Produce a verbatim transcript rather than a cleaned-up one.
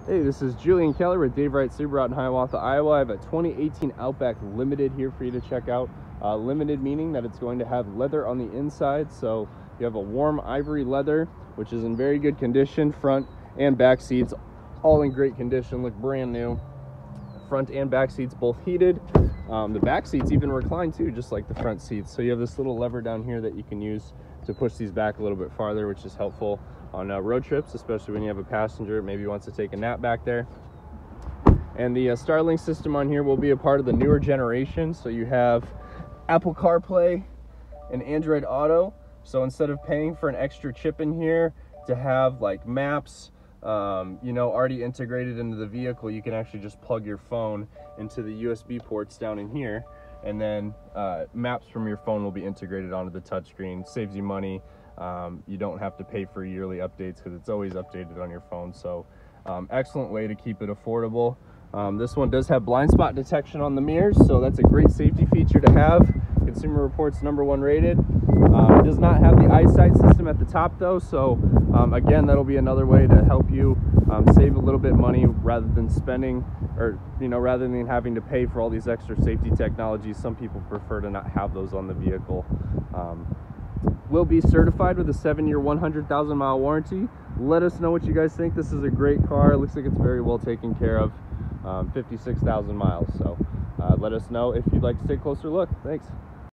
Hey, this is Julian Keller with Dave Wright Subaru out in Hiawatha, Iowa. I have a twenty eighteen Outback Limited here for you to check out. Uh, limited meaning that it's going to have leather on the inside, so you have a warm ivory leather, which is in very good condition. Front and back seats all in great condition, look brand new. Front and back seats both heated. Um, the back seats even recline too, just like the front seats. So you have this little lever down here that you can use to push these back a little bit farther, which is helpful on uh, road trips, especially when you have a passenger maybe wants to take a nap back there. And the uh, Starlink system on here will be a part of the newer generation. So you have Apple CarPlay and Android Auto. So instead of paying for an extra chip in here to have like maps, um, you know, already integrated into the vehicle, you can actually just plug your phone into the U S B ports down in here, and then uh, maps from your phone will be integrated onto the touchscreen. Saves you money. Um, you don't have to pay for yearly updates because it's always updated on your phone. So um, excellent way to keep it affordable. Um, this one does have blind spot detection on the mirrors, so that's a great safety feature to have. Consumer Reports number one rated. Um, it does not have the eyesight system at the top though, so um, again, that'll be another way to help you um, save a little bit money rather than spending, or you know, rather than having to pay for all these extra safety technologies. Some people prefer to not have those on the vehicle. Um, will be certified with a seven year one hundred thousand mile warranty. Let us know what you guys think. This is a great car. It looks like it's very well taken care of. um, fifty-six thousand miles. So uh, let us know if you'd like to take a closer look. Thanks.